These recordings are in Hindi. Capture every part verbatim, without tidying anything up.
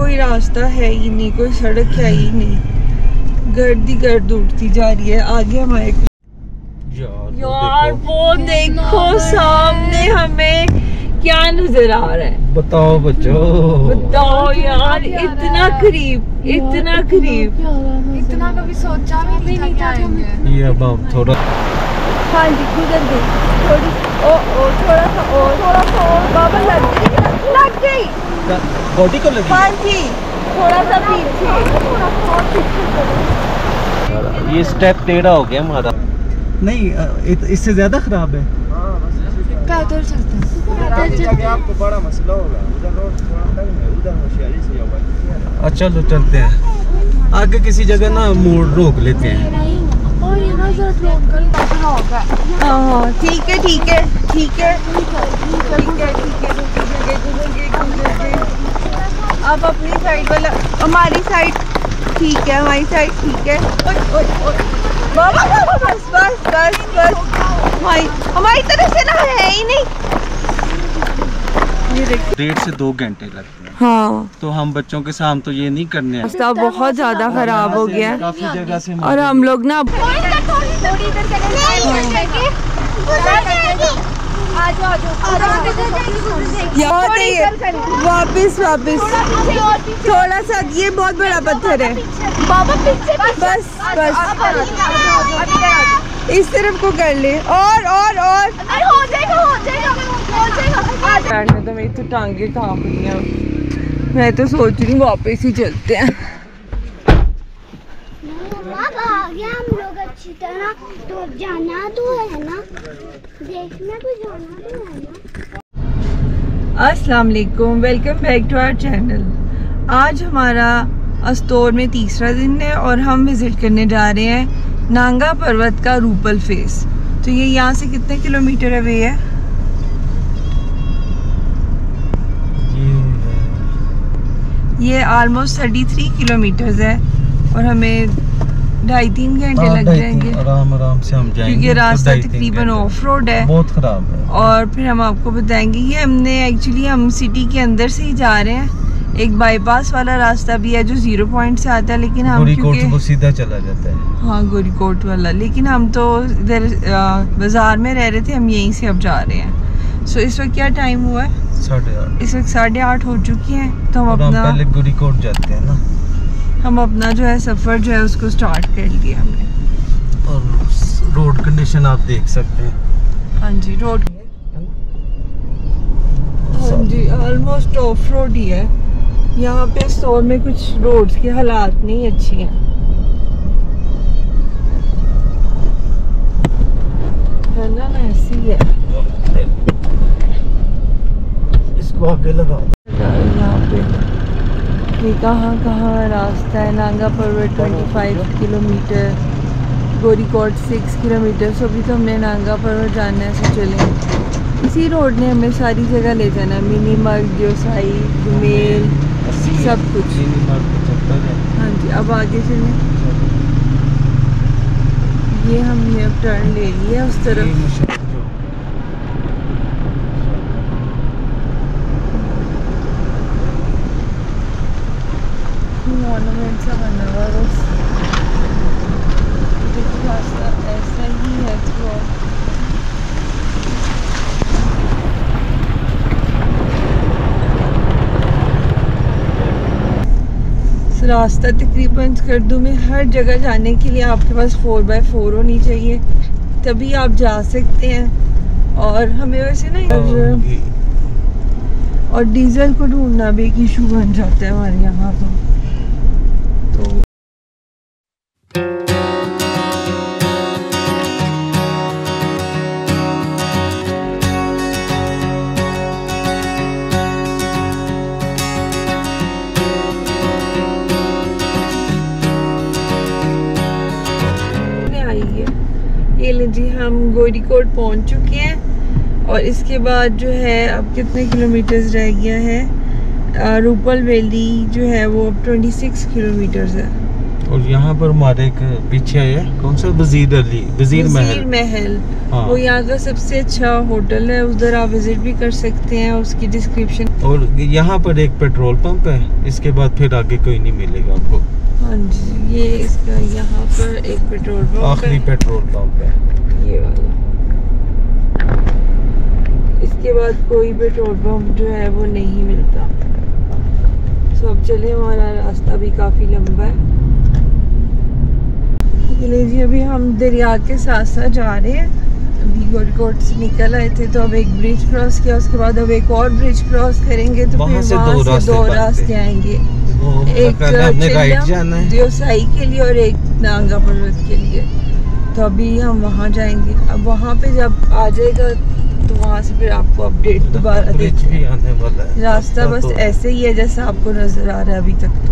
कोई रास्ता है ही नहीं, कोई सड़क है ही नहीं, गर्द ही गर्द उठती जा रही है। आगे हमारे यार वो देखो सामने हमें क्या नजर आ रहा है, बताओ बच्चों, बताओ यार, इतना करीब, इतना करीब, इतना कभी सोचा भी नहीं था कि हम ये अब आप थोड़ा, हाँ जी गुजर गई थोड़ी, ओ ओ थोड़ा सा और, थोड़ा सा और, बाबा लग गई, लग गई बॉडी को लगी, हाँ जी थोड़ा सा पीछे, थोड़ा सा और पीछे। ये स्टेप टेढ़ा हो गया हमारा, नहीं इससे ज्यादा खराब है। पैदल चलते हैं, आपको बड़ा मसला होगा, उधर रोड थोड़ा तंग है, उधर होशियारी से जाओ। अच्छा चलो चलते हैं, आगे किसी जगह ना मोड़ रोक लेते हैं। और ये ना जरा रोक कर होगा। हाँ हाँ ठीक है ठीक है ठीक है ठीक है ठीक है, आप अपनी साइड वाला, हमारी साइड ठीक है, हमारी साइड ठीक है। ओए ओए ओए बाबा बाबा, बस बस बस बस, हमारी हमारी तरफ से ना है ही नहीं। ये देखिए डेढ़ से दो घंटे लगते हैं। हाँ तो हम बच्चों के साथ तो ये नहीं करने हैं। रास्ता बहुत ज्यादा खराब हो गया काफी जगह से और हम लोग ना वापिस वापिस थोड़ा सा, ये बहुत बड़ा पत्थर है बाबा, बस बस इस तरफ को कर ले, और और और हो जाएगा हो जाएगा हो जाएगा। तो मेरी तो टांगे कांप रही हैं, मैं तो सोच रही हूँ वापस ही चलते हैं। आ गया हम लोग अच्छी तरह, तो अब जाना तो है ना, देखना तो जाना तो है ना। अस्सलाम वालेकुम, welcome back to our channel. आज हमारा अस्तोर में तीसरा दिन है और हम विजिट करने जा रहे हैं नांगा पर्वत का रूपल फेस। तो ये यहाँ से कितने किलोमीटर अवे है? ये ऑलमोस्ट थर्टी थ्री किलोमीटर्स है और हमें ढाई तीन घंटे लग जाएंगे, आराम आराम से हम जाएंगे, क्योंकि रास्ता तकरीबन ऑफ रोड है, बहुत खराब है। और फिर हम आपको बताएंगे। ये हमने एक्चुअली हम सिटी के अंदर से ही जा रहे हैं, एक बाईपास वाला रास्ता भी है जो जीरो पॉइंट से आता है, लेकिन हम क्योंकि वो सीधा चला जाता है, हाँ गोरीकोट वाला, लेकिन हम तो इधर बाजार में रह रहे थे, हम यहीं से अब जा रहे हैं। सो इस वक्त क्या टाइम हुआ है? साढ़े आठ। इस वक्त साढ़े आठ हो चुकी हैं। तो हम और अपना हम पहले गोरीकोट जाते हैं ना, हम अपना जो है सफर जो है उसको स्टार्ट कर लिया हमने। और रोड कंडीशन आप देख सकते हैं। हाँ जी रोड, हाँ जी ऑलमोस्ट ऑफ रोड ही है। यहाँ पे स्टोर में कुछ रोड्स की हालात नहीं अच्छी हैं, है ना, ना ऐसी है। इसको आगे लगाओ। यहाँ पे ये कहाँ कहाँ रास्ता है? नांगा पर्वत पच्चीस kilometre, Gorikot six kilometre. So अभी तो हमने नांगा पर्वत जाना है, सो चलें इसी रोड ने हमें सारी जगह ले जाना है, मिनी मर्ग, दियोसाई, गुमेल, सब कुछ। हाँ जी अब आगे चलें। ये हमने अब टर्न ले लिया उस तरफ। मॉन्यूमेंट सा बना हुआ बस, रास्ता ऐसा ही है थ्रू। रास्ता तकरीबन स्कर्दू में हर जगह जाने के लिए आपके पास फोर बाय फोर होनी चाहिए, तभी आप जा सकते हैं। और हमें वैसे ना और डीजल को ढूंढना भी एक इशू बन जाता है हमारे यहाँ तो। जी हम गोरीकोट पहुंच चुके हैं और इसके बाद जो है अब कितने किलोमीटर्स रह गया है? रूपल वैली जो है वो अब छब्बीस किलोमीटर्स है। और यहाँ पर हमारे एक पीछे है कौन सा वजीर अली वजीर महल महल हाँ। वो यहाँ का सबसे अच्छा होटल है, उधर आप विजिट भी कर सकते हैं, उसकी डिस्क्रिप्शन। और यहाँ पर एक पेट्रोल पंप है, इसके बाद फिर आगे कोई नहीं मिलेगा आपको। हाँ जी, ये इसका यहाँ पर एक पेट्रोल पंप आखिरी पेट्रोल पंप है ये वाला। इसके बाद कोई पेट्रोल पंप जो है वो नहीं मिलता। तो अब चले, हमारा रास्ता भी काफी लंबा है। चलिए जी, अभी हम दरिया के साथ साथ जा रहे हैं। अभी गोरीकोट से निकल आए थे तो अब एक ब्रिज क्रॉस किया, उसके बाद अब एक और ब्रिज क्रॉस करेंगे तो वहाँ फिर से वहाँ दो से रास्ते दो बनते। रास्ते आएंगे, एक हमने राइट जाना है देवसाई के लिए और एक नांगा पर्वत के लिए। तो अभी हम वहाँ जाएंगे। अब वहाँ पे जब आ जाएगा तो वहाँ से फिर आपको अपडेट दोबारा ब्रिज भी आने वाला है। रास्ता बस तो ऐसे ही है जैसा आपको नजर आ रहा है अभी तक। तो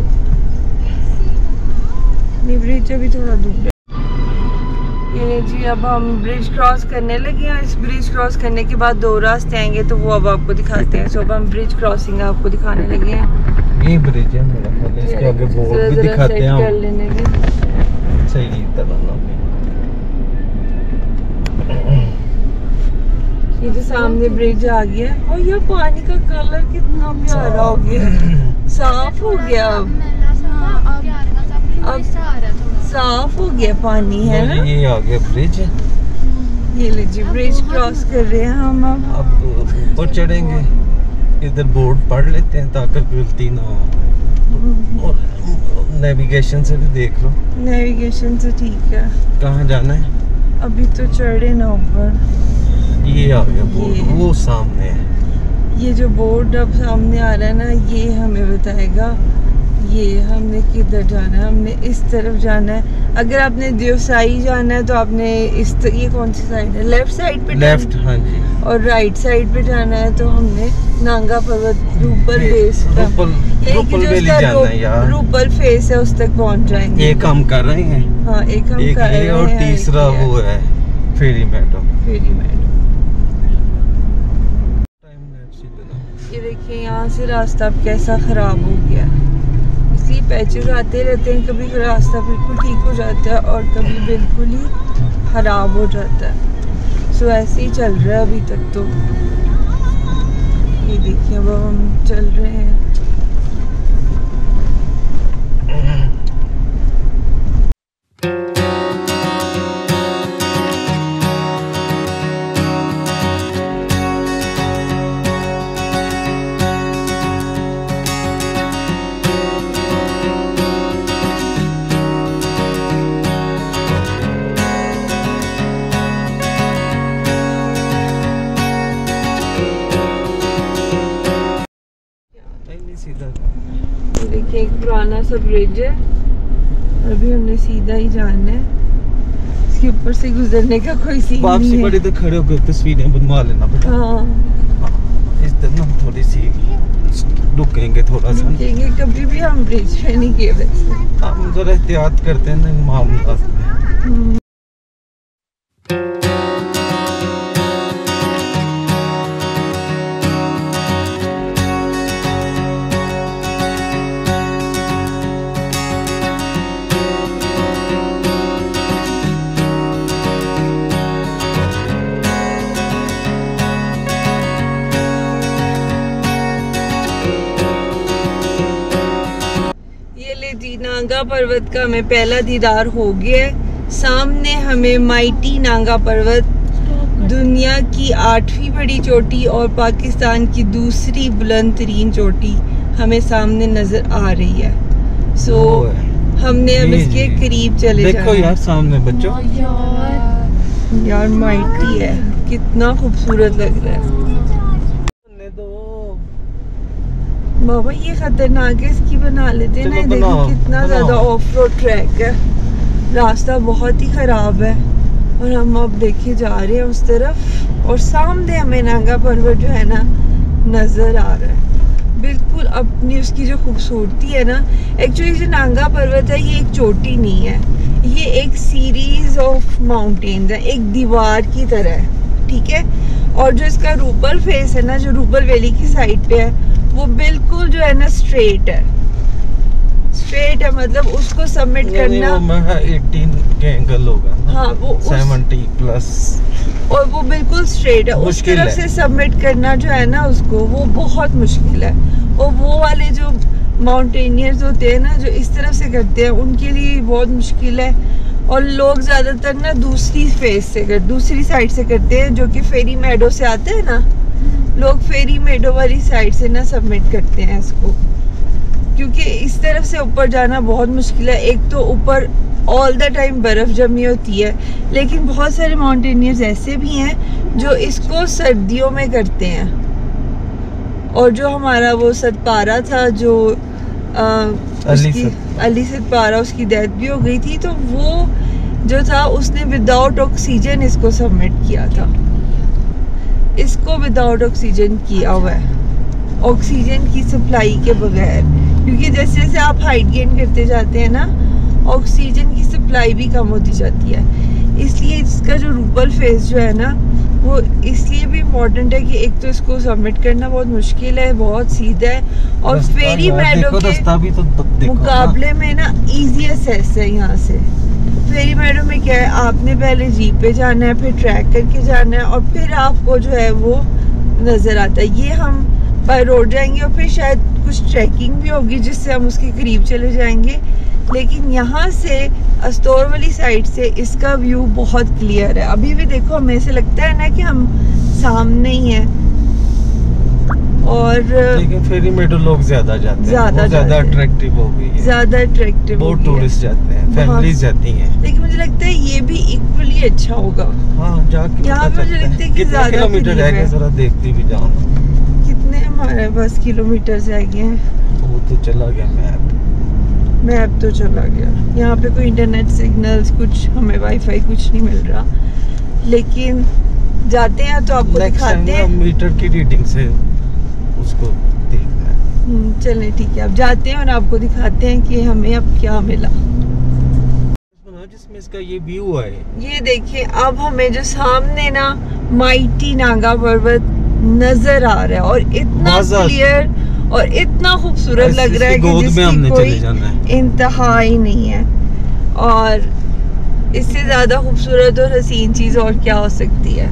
नहीं, ब्रिज अभी थोड़ा दूर है। ये जी, अब हम ब्रिज क्रॉस करने लगे हैं। इस ब्रिज क्रॉस करने के बाद दो रास्ते आएंगे तो वो अब आपको दिखाते हैं। सो अब हम ब्रिज क्रॉसिंग आपको दिखाने लगे हैं। ये ब्रिज है मेरा ख्याल, इसके आगे बोर्ड भी दिखाते हैं कर लेने के सही तरह ना। ये जो सामने ब्रिज आ गया है और ये पानी का कलर कितना प्यारा हो गया, साफ हो गया। अब अब साफ हो गया पानी, है ना। ये आ गया ब्रिज। ये ले जी, ब्रिज क्रॉस कर रहे हैं हम। अब अब ऊपर चढ़ेंगे, इधर बोर्ड पढ़ लेते हैं ताकि गलती ना हो। और नेविगेशन से भी देख लो, नेविगेशन से ठीक है। कहाँ जाना है। अभी तो चढ़े ना ऊपर। ये आ गया बोर्ड, वो सामने है। ये जो बोर्ड अब सामने आ रहा है ना, ये हमें बताएगा ये हमने किधर जाना है। हमने इस तरफ जाना है। अगर आपने देवसाई जाना है तो आपने इस त... ये कौन सी साइड है, लेफ्ट साइड पे लेफ्ट, हाँ जी। और राइट साइड पे जाना है तो हमने नांगा पर्वत रूपल फेस रूपल रूपल वैली जाना है यार। रूपल फेस है, उस तक पहुंच जाएंगे। एक हम कर रहे हैं, हाँ एक हम एक कर रहे ये हैं और तीसरा वो है फेरी मैडम। फेरी मैडम। टाइम लैप्स ही देना। ये देखिए, यहाँ से रास्ता अब कैसा खराब हो गया। इसलिए पैचेस आते रहते हैं, कभी रास्ता बिल्कुल ठीक हो जाता है और कभी बिल्कुल ही खराब हो जाता है। सो ऐसे ही चल रहा है अभी तक। तो ये देखिए, अब हम चल रहे हैं। देखिए, एक पुराना सा ब्रिज है। अभी हमने सीधा ही जाना है, इसके ऊपर से गुजरने का कोई सीन नहीं वापसी है। पड़ी तो खड़े होकर तस्वीरें बनवा लेना बेटा। हाँ, इस दिन हम थोड़ी सी रुकेंगे थोड़ा सा। रुकेंगे, कभी भी हम ब्रिज पे नहीं गए वैसे। हम जरा एहतियात करते हैं ना इन मामलात में। नांगा पर्वत का हमें पहला दीदार हो गया है। सामने हमें माइटी नांगा पर्वत, दुनिया की आठवीं बड़ी चोटी और पाकिस्तान की दूसरी बुलंद तरीन चोटी हमें सामने नजर आ रही है। सो so, हमने अब इसके करीब चले जाना। देखो यार सामने बच्चों, यार यार माइटी है, कितना खूबसूरत लग रहा है। बाबा ये खतरनाक है, इसकी बना लेते हैं ना। देखो कितना ज्यादा ऑफ रोड ट्रैक है, रास्ता बहुत ही खराब है। और हम अब देखे जा रहे हैं उस तरफ और सामने हमें नांगा पर्वत जो है ना नजर आ रहा है बिल्कुल अपनी। उसकी जो खूबसूरती है ना, एक्चुअली जो नांगा पर्वत है ये एक चोटी नहीं है, ये एक सीरीज ऑफ माउंटेन्स है, एक दीवार की तरह है, ठीक है। और जो इसका रूपल फेस है ना, जो रूपल वैली की साइड पे है, वो बिल्कुल जो है ना स्ट्रेट है, स्ट्रेट है, मतलब उसको सबमिट करना अठारह के एंगल होगा ना। हाँ वो उस, सत्तर प्लस और वो बिल्कुल स्ट्रेट है, उस मुश्किल तरफ है। से सबमिट करना जो है ना उसको, वो बहुत मुश्किल है। और वो वाले जो माउंटेनियर्स होते हैं ना जो इस तरफ से करते हैं, उनके लिए बहुत मुश्किल है। और लोग ज्यादातर ना दूसरी फेस से कर दूसरी साइड से करते हैं, जो कि फेरी मेडो से आते हैं ना, लोग फेरी मेडो वाली साइड से ना सबमिट करते हैं इसको, क्योंकि इस तरफ से ऊपर जाना बहुत मुश्किल है। एक तो ऊपर ऑल द टाइम बर्फ जमी होती है, लेकिन बहुत सारे माउंटेनियर्स ऐसे भी हैं जो इसको सर्दियों में करते हैं। और जो हमारा वो सतपारा था जो आ, अली उसकी सत- अली सतपारा, उसकी डेथ भी हो गई थी, तो वो जो था उसने विदाउट ऑक्सीजन इसको सबमिट किया था। इसको विदाउट ऑक्सीजन किया हुआ है, ऑक्सीजन की सप्लाई के बगैर, क्योंकि जैसे जैसे आप हाइट गेन करते जाते हैं ना, ऑक्सीजन की सप्लाई भी कम होती जाती है। इसलिए इसका जो रूपल फेस जो है ना, वो इसलिए भी इम्पोर्टेंट है कि एक तो इसको सबमिट करना बहुत मुश्किल है, बहुत सीधा है, और रास्ता फेरी यार, मेडो देखो के रास्ता भी तो देखो ना। मुकाबले में ना इजी असेस है यहाँ से। फेरी मेडो में क्या है, आपने पहले जीप पे जाना है, फिर ट्रैक करके जाना है, और फिर आपको जो है वो नजर आता है। ये हम बाय रोड जाएंगे और फिर शायद कुछ ट्रैकिंग भी होगी जिससे हम उसके करीब चले जाएंगे, लेकिन यहाँ से अस्तौर वाली साइड से इसका व्यू बहुत क्लियर है। अभी भी देखो, हमें ऐसे लगता है ना कि हम सामने ही हैं। और लेकिन फेरी मेडो लोग ज्यादा जाते हैं, ज्यादा वो ज्यादा जाते हैं। अट्रैक्टिव हो गई है, ज्यादा अट्रैक्टिव बहुत टूरिस्ट जाते हैं, फैमिलीज जाती हैं। लेकिन मुझे लगता है ये भी इक्वली अच्छा होगा। हाँ जाके यहाँ पता पे मुझे चलता लगता है कि कितने ज्यादा किलोमीटर करीब रह गए, है। जरा देखती भी जाओ ना। कितने हमारे पास किलोमीटर रह गए हैं? वो तो चला गया मैप। मैप तो चला गया। यहाँ पे कोई इंटरनेट सिग्नल्स कुछ, हमें वाईफाई कुछ नहीं मिल रहा, लेकिन जाते हैं तो आपको नेक्स्ट टाइम दिखाते ना हैं। मीटर की रीडिंग से उसको देखना है। हम्म, चलें ठीक है, अब जाते हैं और आपको दिखाते हैं कि हमें अब क्या मिला। जिसमें इसका ये व्यू है, ये देखिए, अब हमें जो सामने ना माइटी नागा पर्वत नजर आ रहा है, और इतना मजा- क्लियर और इतना खूबसूरत इस- लग रहा है इसकी कि गोद में जिसकी हमने कोई चले जाना है। इंतहा ही नहीं है। और इससे ज्यादा खूबसूरत और हसीन चीज और क्या हो सकती है।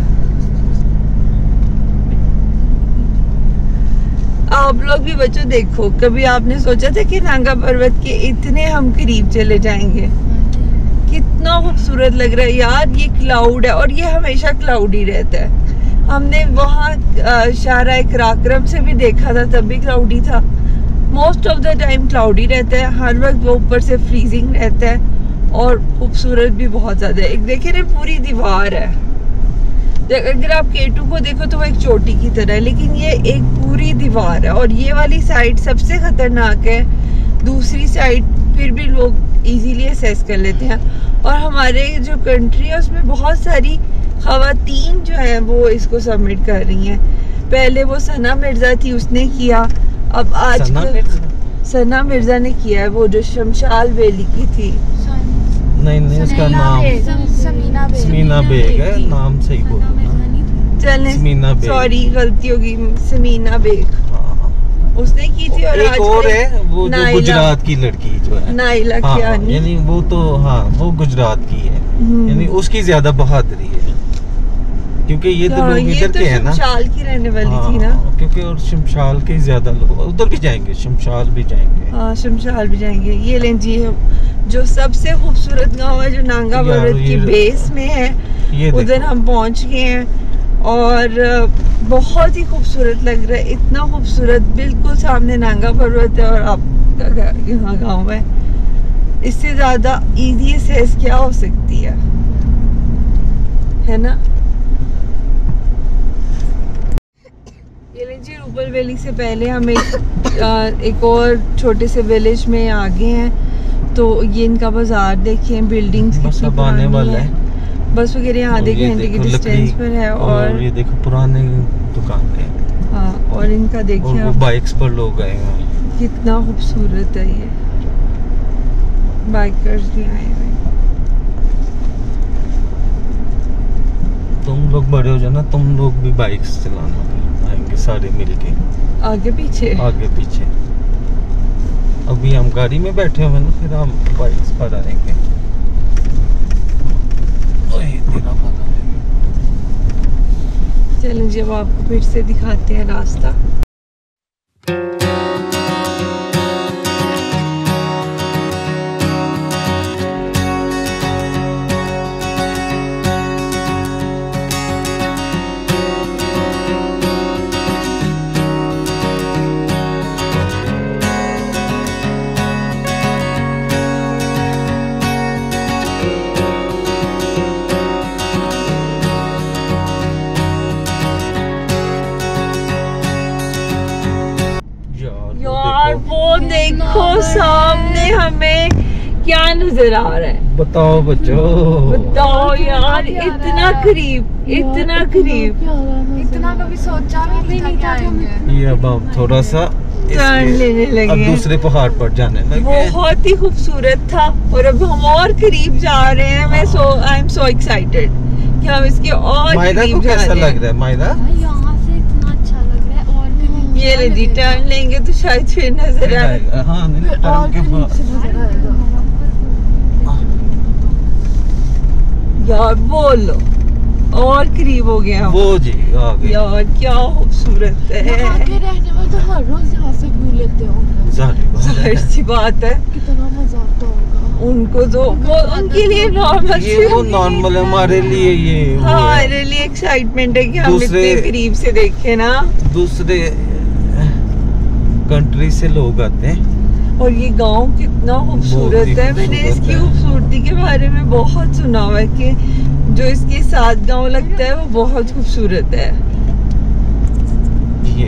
आप लोग भी बच्चों देखो, कभी आपने सोचा था कि नागा पर्वत के इतने हम करीब चले जाएंगे? कितना खूबसूरत लग रहा है यार। ये क्लाउड है, और ये हमेशा क्लाउड ही रहता है। हमने वहाँ शाहराह कराक्रम से भी देखा था, तब भी क्लाउडी था। Most of the time cloudy रहता है, हर वक्त वो ऊपर से फ्रीजिंग रहता है, और खूबसूरत भी बहुत ज्यादा है। एक देखिए ना, पूरी दीवार है। अगर आप केटू को देखो तो वो एक चोटी की तरह है, लेकिन ये एक पूरी दीवार है। और ये वाली साइड सबसे खतरनाक है, दूसरी साइड फिर भी लोग इजीली असेस कर लेते हैं। और हमारे जो कंट्री है उसमें बहुत सारी खवातीन जो है वो इसको सबमिट कर रही हैं। पहले वो सना मिर्जा थी, उसने किया। अब आज सना मिर्जा? सना मिर्जा ने किया है, वो जो शमशाल वैली की थी। नहीं नहीं, उसका नाम समीना बेग। समीना बेग है, नाम सही बोलो ना। समीना चलें, बेग। सॉरी गलती होगी, समीना बेग हाँ। उसने की थी। और एक आज और है वो जो नाइला। गुजरात की लड़की जो है, नाइला हाँ, कियानी। यानी वो तो हाँ वो गुजरात की है, हम्म। यानी उसकी ज्यादा बहादुरी है, क्योंकि ये तो हाँ, लोग ये इधर तो के हैं ना। शमशाल की रहने वाली हाँ, थी ना। क्योंकि और शमशाल के ज्यादा लोग उधर भी जाएंगे, शमशाल भी जाएंगे। हाँ, शमशाल भी जाएंगे। ये लें जी, जो सबसे खूबसूरत गांव है जो नांगा यार, पर्वत की ये- बेस में है, ये उधर देखो। हम पहुंच गए हैं। और बहुत ही खूबसूरत लग रहा है, इतना खूबसूरत। बिल्कुल सामने नांगा पर्वत है और आपका घ- यहाँ गाँव है। इससे ज्यादा इजी असेस क्या हो सकती है, है ना। ये लीजिए, रूपल वैली से पहले हम एक आ, एक और छोटे से विलेज में आ गए हैं। तो ये इनका बाजार देखिए, बिल्डिंग्स बस कितनी अब आने पुरानी वाला है। है। बस वगैरह यहाँ और आधे ये घंटे की देखो डिस्टेंस लकड़ी, पर है। और और ये देखो पुराने दुकानें हैं, हाँ, और इनका और देखिए वो आप, बाइक्स पर लोग आए हैं। कितना खूबसूरत है ये। बाइकर्स भी आए हुए हैं। तुम लोग बड़े हो जाना, तुम लोग भी बाइक्स चलाना, फिर आएंगे सारे मिलके आगे पीछे। आगे पीछे। अभी हम गाड़ी में बैठे हुए ना, फिर हम बाइक्स पर आएंगे। ओए तेरा भला। चलो जी अब आपको फिर से दिखाते हैं रास्ता। यार वो देखो सामने हमें क्या नजर आ रहा है, बताओ बच्चों। बताओ यार, इतना करीब, इतना करीब। इतना कभी सोचा भी नहीं था कि आएंगे। ये अब हम थोड़ा सा टर्न लेने लगे, अब दूसरे पहाड़ पर जाने लगे। बहुत ही खूबसूरत था और अब हम और करीब जा रहे हैं। मैं सो आई एम सो एक्साइटेड कि हम इसके और मायरा को करीब जा कैसा रहे हैं। लग रहा है मायरा? यहाँ से इतना अच्छा लग रहा है और करीब ये ले जी, टर्न लेंगे तो शायद फिर नजर आए। हाँ नहीं, और टर्न के करीब बाद से नजर आएगा। यार बोलो, और करीब हो गया हम। वो जी आ गए। यार क्या खूबसूरत है। यहाँ के रहने में तो हर रोज यहाँ से व्यू लेते होंगे। जाहिर बात है। जाहिर सी बात है, कितना मजा आता होगा। उनको तो वो उनके लिए नॉर्मल। ये वो नॉर्मल है, हमारे लिए ये वो हाँ, है। हमारे लिए एक्साइटमेंट है कि हम दूसरे- इतने करीब से देखे ना। दूसरे कंट्री से लोग आते हैं। और ये गांव कितना खूबसूरत बहुत ही है। मैंने खूबसूरत इसकी है। खूबसूरती के बारे में बहुत सुना हुआ है कि जो इसके साथ गांव लगता है वो बहुत खूबसूरत है। ये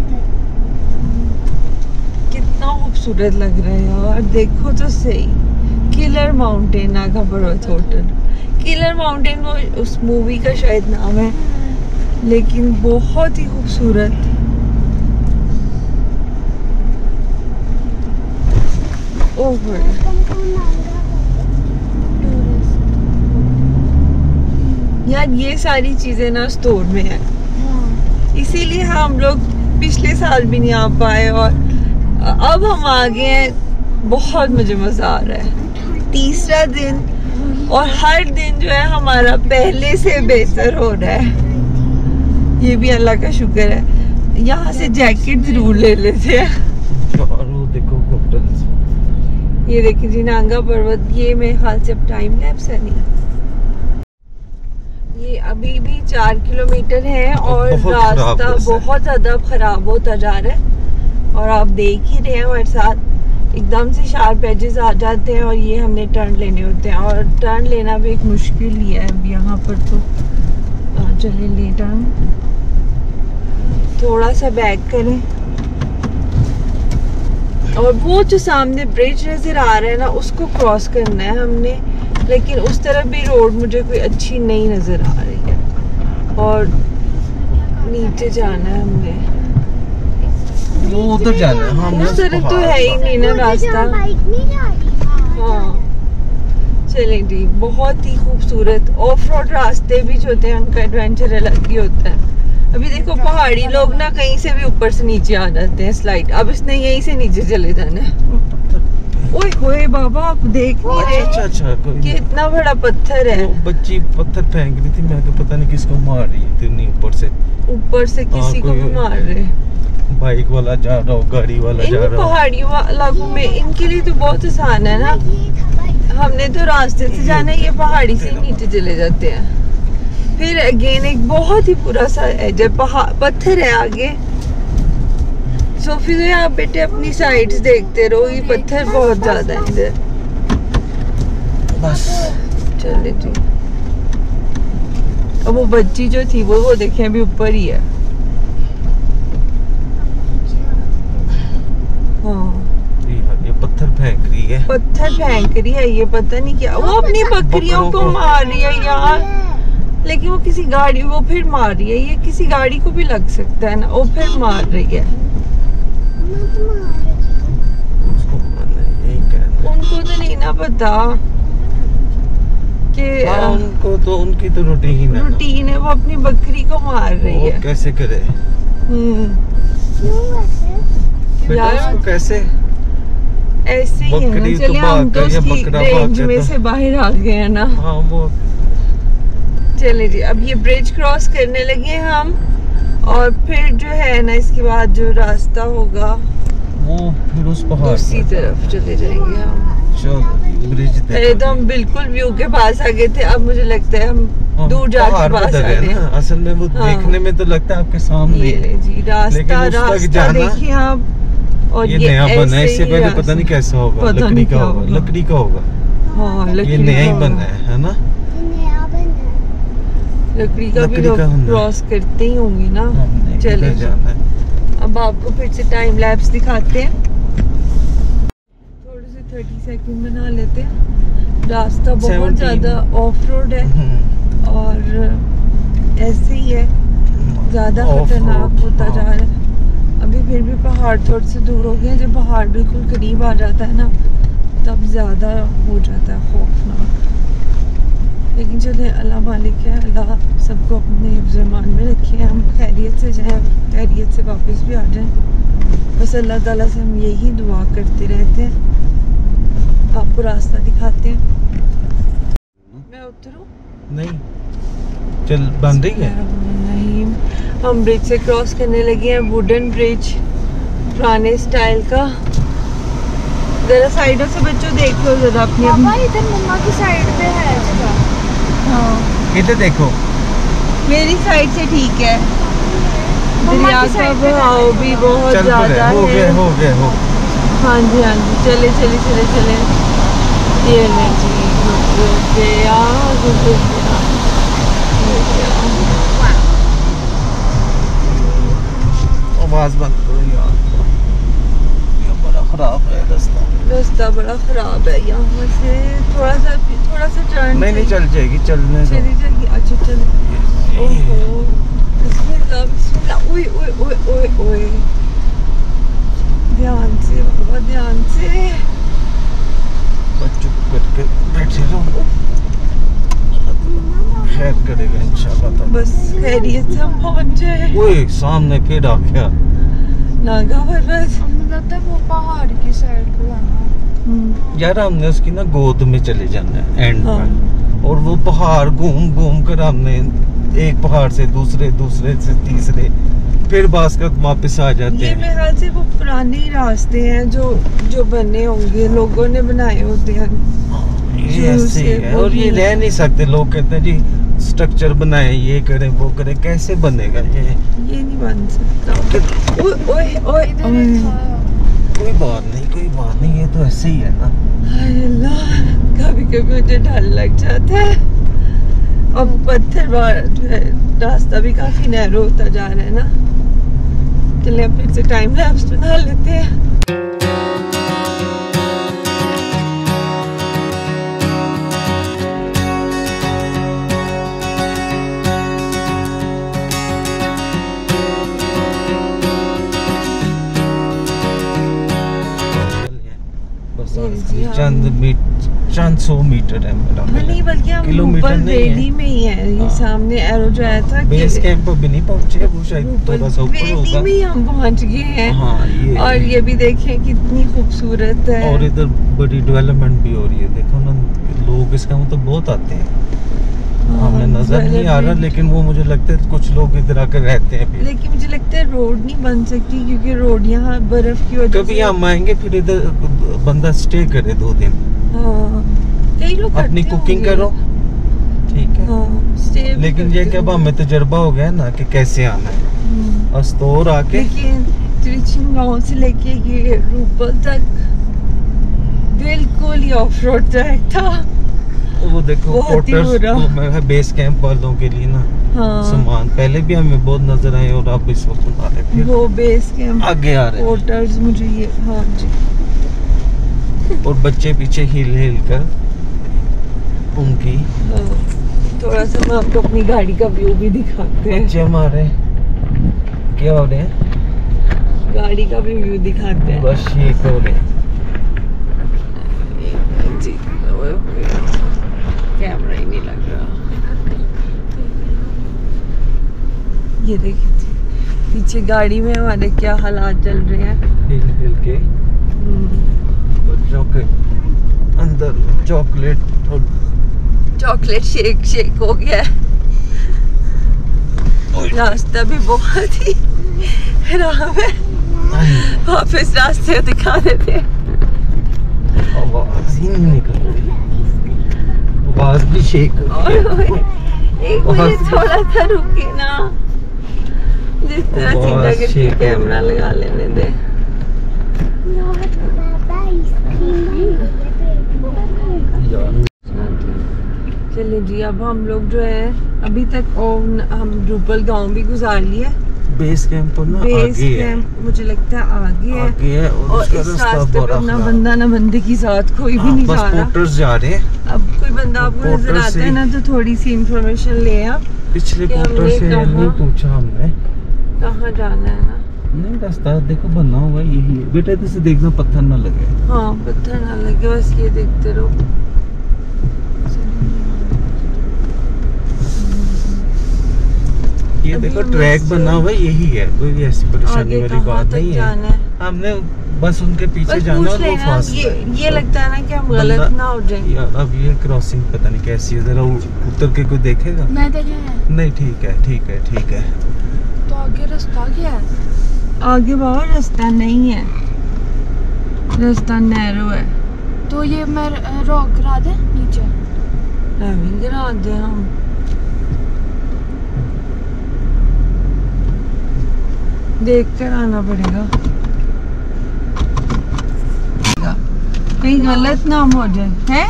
कितना खूबसूरत लग रहा है यार, देखो तो सही। किलर माउंटेन, नागा पर्वत होटल। किलर माउंटेन वो उस मूवी का शायद नाम है, लेकिन बहुत ही खूबसूरत। ओवर यार, ये सारी चीजें ना स्टोर में है, इसीलिए हम लोग पिछले साल भी नहीं आ पाए और अब हम आ गए हैं। बहुत मुझे मजा आ रहा है। तीसरा दिन और हर दिन जो है हमारा पहले से बेहतर हो रहा है। ये भी अल्लाह का शुक्र है। यहाँ से जैकेट जरूर ले लेते हैं। और वो देखो होटल्स। ये देखिए जी, नांगा पर्वत। ये मेरे ख्याल से अब टाइम लैप्स है नहीं। ये अभी भी चार किलोमीटर है और बहुत खराब रास्ता बस है। बहुत ज्यादा खराब होता जा रहा है। और आप देख ही रहे हैं हमारे साथ एकदम से शार्प एजेस आ जाते हैं और ये हमने टर्न लेने होते हैं। और टर्न लेना भी एक मुश्किल ही है अब यहाँ पर। तो आ, चले ले टर्न, थोड़ा सा बैक करें। और वो जो सामने ब्रिज नजर आ रहा है ना, उसको क्रॉस करना है हमने, लेकिन उस तरफ भी रोड मुझे कोई अच्छी नहीं नजर आ रही है। और नीचे जाना है हमने, वो उधर जाना है। हम उस तरफ तो है ही नहीं ना रास्ता। बाइक नहीं जा रही। हाँ चले जी, बहुत ही खूबसूरत ऑफ रोड रास्ते भी जो होते हैं उनका एडवेंचर अलग ही होता है। अभी देखो पहाड़ी लोग ना कहीं से भी ऊपर से नीचे आ जाते हैं स्लाइड। अब इसने यहीं से नीचे चले जाना है। ओए होए बाबा, आप देख नहीं अच्छा रहे अच्छा अच्छा कोई कि नहीं। इतना बड़ा पत्थर है। वो बच्ची पत्थर फेंक रही थी, मैं तो पता नहीं किसको मार रही थी नहीं ऊपर से। ऊपर से किसी को कोई- भी मार रहे। बाइक वाला जा रहा हो, गाड़ी वाला जा इन रहा हो। पहाड़ियों इलाकों में इनके लिए तो बहुत आसान है ना। ये था बाइक। हमने तो रास्ते से जाना है, ये पहाड़ी से नीचे चले जाते हैं। फिर अगेन एक बहुत ही पूरा सा है, जब पहाड़ पत्थर है आगे। सोफी तो आप बेटे अपनी साइड्स देखते रहो, ये पत्थर बहुत ज्यादा है इधर। बस चले जी, अब वो बच्ची जो थी वो वो देखें अभी ऊपर ही है। हाँ, ये ये पत्थर फेंक रही है। पत्थर फेंक रही है, ये पता नहीं क्या। वो अपनी बकरियों को मार रही है यार, लेकिन वो किसी गाड़ी वो फिर मार रही है। ये किसी गाड़ी को भी लग सकता है ना, वो फिर मार रही है। मत मारो। उसको मारना है, यही कहना है। उनको तो नहीं ना पता कि हाँ, उनको तो उनकी तो रूटीन है। रूटीन है। वो अपनी बकरी को मार रही वो है। कैसे करे हम्म क्यों ऐसे? बेटा, यार- उसको कैसे? ऐसे ही है ना। बकरी तो चलिए हम भाग तो गई या उसकी बकरा रेंज भाग में गया से बाहर आ गए हैं ना। हाँ वो चले जी, अब ये ब्रिज क्रॉस करने लगे हम, और फिर जो है ना इसके बाद जो रास्ता होगा वो फिर उस पहाड़ दूसरी पर। तरफ चले जाएंगे हम। चलो ब्रिज पहले तो हम बिल्कुल व्यू के पास आ गए थे, अब मुझे लगता है हम हम दूर जाके पहाड़ पे पास आ दबे गए हैं ना। असल में वो हाँ। देखने में तो लगता है आपके सामने ये है। ले जी रास्ता, लेकिन उस तक रास्ता जाना- देखिए आप। और ये नया बना है, ऐसे इससे ही पहले रास्ता- पता नहीं कैसा होगा, पता लकड़ी नहीं का क्या होगा, होगा। लकड़ी का होगा। हाँ ये लकड़ी नया ही का बना है है ना। ये नया बना है। लकड़ी का भी लकड़ी लोग का बना है। क्रॉस करते ही होंगे ना। हमने चले इधर जी। जाना है। अब आपको फिर से टाइम लैप्स दिखाते हैं, थोड़े से थर्टी सेकंड बना लेते हैं। रास्ता बहुत सेवनटीन। ज़्यादा ऑफ रोड है हम्म, और ऐसे ही है, ज़्यादा Off-road, खतरनाक होता हाँ। जा रहा है। अभी फिर भी पहाड़ थोड़े से दूर हो गए हैं, जब पहाड़ बिल्कुल करीब आ जाता है ना तब ज़्यादा हो जाता है खौफनाक। लेकिन चले, अल्लाह मालिक है, अल्लाह सबको अपने हिफ्ज़-ए-मान में रखे, हम खैरियत से जाएं, खैरियत से वापस भी आ जाएं। बस अल्लाह ताला से हम यही दुआ करते रहते हैं। आपको रास्ता दिखाते हैं। मैं उतरूं? नहीं चल बन रही है। नहीं, हम ब्रिज से क्रॉस करने लगे हैं, वुडन ब्रिज पुराने स्टाइल का। जरा साइडों से बच्चों देख लो जरा अपनी पापा अपनी। इधर मम्मा की साइड पे है जगह। हाँ इधर देखो मेरी साइड से ठीक है। मम्मा दरिया की का साइड पे बहाव भी बहुत चल ज्यादा पड़े हो गए है। हो गए हो हाँ जी हाँ जी, चले चले चले चले। ये ले जी, रुक गया रुक गया रुक गया। आवाज बंद करो यार, ये बड़ा खराब है रास्ता। रास्ता बड़ा खराब है, यहाँ से थोड़ा सा थोड़ा सा टर्न नहीं नहीं चल जाएगी, चलने दो। चली जाएगी। अच्छा चलो। ओहो बिस्मिल्लाह बिस्मिल्लाह। ओए ओए ओए ओए ओए, ध्यान से बाबा ध्यान से। बस चुप करके बैठे रहो, खैर करेगा इंशाल्लाह ताला। बस खैरियत से हम पहुँच जाए। ओए सामने फिर आ गया। नागा पर्वत। मुझे लगता है वो पहाड़ की साइड पे जाना। यार हमने उसकी ना गोद में चले जाना है एंड हाँ। पर, और वो पहाड़ घूम घूम कर हमने एक पहाड़ से दूसरे, दूसरे से तीसरे, फिर बास्कत वापस आ जाते ये हैं। मेरे ख्याल से वो पुराने रास्ते हैं जो जो बने होंगे, लोगों ने बनाए होते हैं। ये शुरू ऐसे से ही है, और ये वही। रह नहीं सकते। लोग कहते हैं जी स्ट्रक्चर बनाए, ये करें वो करें, कैसे बनेगा ये? ये नहीं बन सकता। ओए ओए ओए इधर ओए। एक था। कोई बात नहीं, कोई बात नहीं, ये तो ऐसे ही है ना। हाय अल्लाह, कभी कभी मुझे डर लग जाता है। अब पत्थर वाला जो है रास्ता भी काफी नैरो होता जा रहा है ना। चलिए अब फिर से टाइम लैप्स बना लेते हैं। बस जी, हाँ। चंद मीटर, चंद सौ मीटर है मेरा। हाँ नहीं, बल्कि हम किलोमीटर ऊपर नहीं वेली है। में ही है। ये हाँ। सामने एरो जो आया था बेस कैंप भी नहीं पहुंचे, वो शायद ऊपर थोड़ा सा ऊपर वेली होगा। में ही हम पहुंच गए हैं। हाँ ये और ये भी देखें कितनी खूबसूरत है। और इधर बड़ी डेवलपमेंट भी हो रही है, देखो ना, लोग इसका मतलब बहुत आते हैं। हाँ, हमें नजर नहीं आ रहा, development। लेकिन वो मुझे लगता है कुछ लोग इधर आकर रहते हैं भी। लेकिन मुझे लगता है रोड नहीं बन सकती, क्योंकि रोड यहाँ बर्फ की वजह कभी से। हम आएंगे फिर इधर बंदा स्टे करे दो दिन, हाँ कई लोग अपनी करते कुकिंग होंगे। करो, ठीक है। हाँ stay भी लेकिन ये करते क्या अब होंगे। हमें तजर्बा हो गया ना कि कैसे आना है। हम्म। अस्तोर आके लेकिन त्रिचिंग गांव से लेके ये रूपल तक बिल्कुल ही ऑफ रोड ट्रैक था। वो देखो बहुत ही पोर्टर्स, बुरा। वो मैं बेस कैंप वालों के लिए ना हाँ सामान पहले भी हमें बहुत नजर आए, और अब इस वक्त आ रहे फिर वो बेस कैंप आगे आ रहे हैं। पोर्टर्स मुझे ये। हाँ जी। और बच्चे पीछे हिल हिल कर उनकी हाँ। थोड़ा सा मैं आपको अपनी गाड़ी का व्यू भी दिखाते हैं। बच्चे हमारे क्या हो रहे हैं, गाड़ी का भी व्यू दिखाते हैं। बस ये हो रहे हैं। जी ओए ओए, कैमरा ही नहीं लग रहा। ये देखिए जी, पीछे गाड़ी में हमारे क्या हालात चल रहे हैं। हिल हिल के हम्म। बस इधर चॉकलेट और चॉकलेट शेक शेक हो गया है। रास्ता भी बहुत ही खराब है। वापस रास्ते दिखा देते। आवाज ही नहीं निकल रही, आवाज भी शेक हो और गई। एक मिनट थोड़ा सा रुके ना, जिस तरह सीधा करके कैमरा लगा लेने दे। चलिए जी, अब हम लोग जो है अभी तक ओ, हम रूपल गांव भी गुजार लिए। बेस कैंप तो ना बेस आगे है, कैंप मुझे लगता है आगे है, आगे है और, और उसका इस रास्ता रास्ते पे बड़ा ना खराब। बंदा ना बंदे की साथ कोई भी हाँ, नहीं बस जा रहा। पोर्टर्स जा रहे हैं। अब कोई बंदा आपको नजर पोर्टर आता से- है ना तो थोड़ी सी इंफॉर्मेशन ले आप पिछले कि पोर्टर हमने से कहाँ- नहीं पूछा हमने। कहाँ जाना है ना। नहीं, रास्ता देखो बना हुआ यही है बेटा, इधर से देखना पत्थर ना लगे। हाँ, पत्थर ना लगे, बस ये देखते रहो। ये अभी देखो हमें ट्रैक इससे- बना हुआ यही है, कोई ऐसी परेशानी आगे वाली कहाँ बात तक नहीं है। जाना है? हमने बस उनके पीछे बस जाना पूछ और वो लेना। फास्ट ये ये लगता है ना कि हम गलत बंदा- ना हो जाए। यार अब ये क्रॉसिंग पता नहीं कैसी है, जरा उ- उतर के कोई देखेगा। मैं देखे हैं। नहीं ठीक है ठीक है ठीक है। तो आगे रास्ता क्या है? आगे बाबा रास्ता नहीं है, रास्ता नैरो है। तो ये मैं रॉक करा दे नीचे। अभी गिरा दे हम। देख कर आना पड़ेगा, कहीं गलत ना हो जाए। है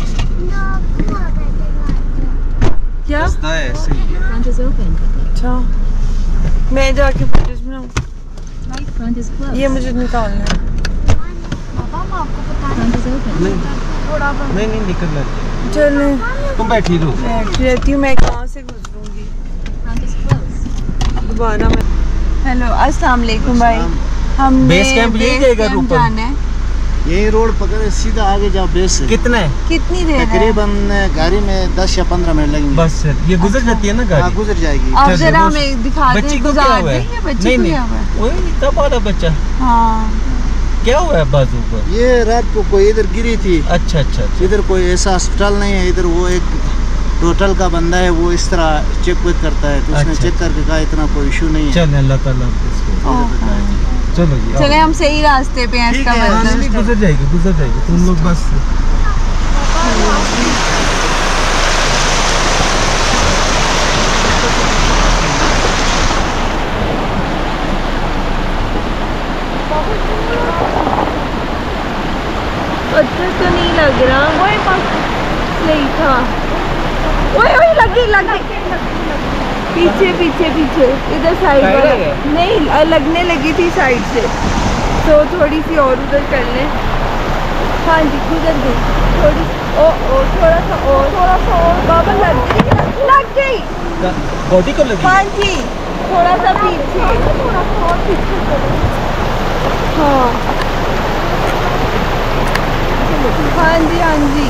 क्या? रास्ता ऐसे ही है। अच्छा, मैं जाके फुटेज बनाऊं। ये मुझे निकालना है। पापा मैं आपको बता नहीं थोड़ा सा नहीं नहीं निकलना चाहिए। चले, तुम बैठी रहो। बैठ रहती हूँ मैं, कहाँ से गुजरूंगी दोबारा मैं। हेलो, अस्सलाम वालेकुम भाई। हमने बेस कैंप यही बेस जाएगा कैंप रूपल? जाना है। यही रोड पकड़े सीधा आगे जाओ बेस से। कितना है? कितनी देर है? तकरीबन गाड़ी में दस या पंद्रह मिनट लगेंगे। बस ये गुजर जाती है ना हाँ गाड़ी। गुजर जाएगी। आप चलिए, जरा बस- हमें दिखा दें, बच्ची को क्या गुजार हुआ है? देंगे बच्ची नहीं को नहीं क्या हुआ है? वही तब आ रहा बच्चा। हाँ, क्या हुआ है बाजू पर? ये रात को कोई इधर गिरी थी, अच्छा अच्छा अच्छा। इधर कोई ऐसा अस्पताल नहीं है, इधर वो एक टोटल का बंदा है, वो इस तरह चेक वेक करता है, तो उसने अच्छा, चेक करके कहा इतना कोई इशू नहीं है। चल अल्लाह ताला इसको। ओह, चलो जी आओ। चले हम सही रास्ते पे हैं, ठीक इसका है, हाँ, नहीं, नहीं, मतलब। गुजर जाएगी गुजर जाएगी, तुम लोग बस। पत्थर तो नहीं लग रहा, वही बस सही था। ओए ओए लगी लगी पीछे पीछे पीछे इधर साइड साइड वाला है? नहीं, अ, लगने लगी थी साइड से, तो थोड़ी सी और उधर कर लें। हाँ जी, गुजर गई थोड़ी। ओ ओ थोड़ा सा और, थोड़ा सा और बाबा, लग गई लग गई। बॉडी को लगी? हाँ जी, थोड़ा सा पीछे, थोड़ा सा और पीछे करो। हाँ हाँ जी हाँ जी।